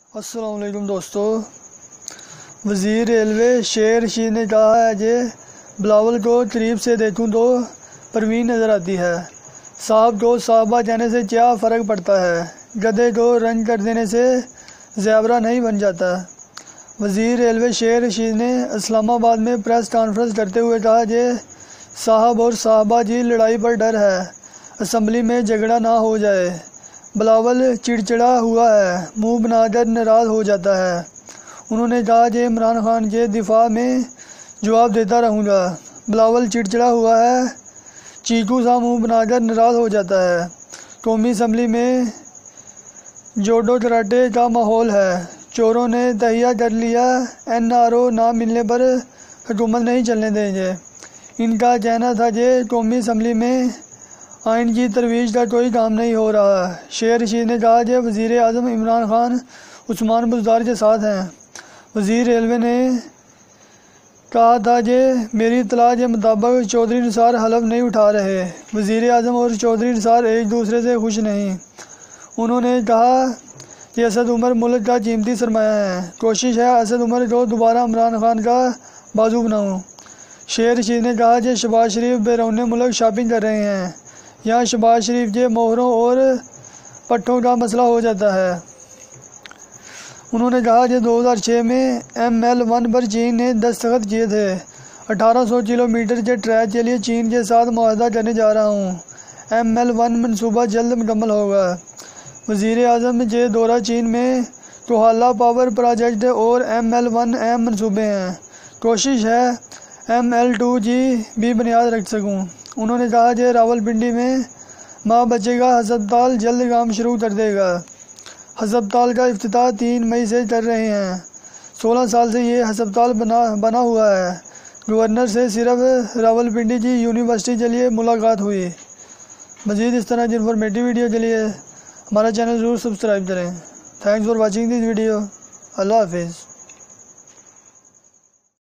السلام علیکم دوستو، وزیر ریلوے شیخ رشید نے کہا ہے کہ بلاول کو قریب سے دیکھوں تو پروین نظر آتی ہے۔ صاحب کو صاحبہ کہنے سے کیا فرق پڑتا ہے، گدھے کو رنگ کر دینے سے زیورہ نہیں بن جاتا۔ وزیر ریلوے شیخ رشید نے اسلام آباد میں پریس کانفرنس کرتے ہوئے کہا کہ صاحب اور صاحبہ کی لڑائی پر ڈر ہے، اسمبلی میں جھگڑا نہ ہو جائے۔ بلاول چڑچڑا ہوا ہے، منہ بنا کر ناراض ہو جاتا ہے۔ انہوں نے کہا کہ عمران خان کے دفاع میں جواب دیتا رہوں گا۔ بلاول چڑچڑا ہوا ہے، چیکو سا منہ بنا کر ناراض ہو جاتا ہے۔ قومی اسمبلی میں جوڈو کراٹے کا ماحول ہے، چوروں نے تہیہ کر لیا، NRO نہ ملنے پر حکومت نہیں چلنے دیں گے۔ ان کا کہنا تھا کہ قومی اسمبلی میں آئین کی ترویج کا کوئی کام نہیں ہو رہا۔ شیخ رشید نے کہا کہ وزیر اعظم عمران خان عثمان بزدار کے ساتھ ہیں۔ وزیر ریلوے نے کہا تھا کہ میری اطلاع کے مطابق چودھری نثار حلف نہیں اٹھا رہے۔ وزیر اعظم اور چودھری نثار ایک دوسرے سے خوش نہیں۔ انہوں نے کہا کہ اسد عمر ملک کا قیمتی سرمایہ ہے، کوشش ہے اسد عمر کو دوبارہ عمران خان کا بازو بناؤں۔ شیخ رشید نے کہا کہ شہباز شریف بیرون ملک شاپنگ کر رہے ہیں، یہاں شہباز شریف کے مہروں اور پٹھوں کا مسئلہ ہو جاتا ہے۔ انہوں نے کہا کہ 2006 میں ML1 پر چین نے دستخط کیے تھے۔ 1800 کلومیٹر کے ٹریک کے لیے چین کے ساتھ معاہدہ کرنے جا رہا ہوں۔ ML1 منصوبہ جلد مکمل ہوگا۔ وزیر اعظم کے دورہ چین میں کوہالہ پاور پروجیکٹ اور ML1 اہم منصوبے ہیں، کوشش ہے ML2 کی بھی بنیاد رکھ سکوں۔ انہوں نے کہا کہ راولپنڈی میں ماں بچے کا ہسپتال جلد کام شروع کر دے گا۔ ہسپتال کا افتتاح 3 مئی سے کر رہے ہیں۔ 16 سال سے یہ ہسپتال بنا ہوا ہے۔ گورنر سے صرف راولپنڈی کی یونیورسٹی کے لیے ملاقات ہوئی۔ مزید اس طرح کی انفارمیٹیو ویڈیو کے لیے ہمارا چینل ضرور سبسکرائب کریں۔ Thanks for watching this video. اللہ حافظ۔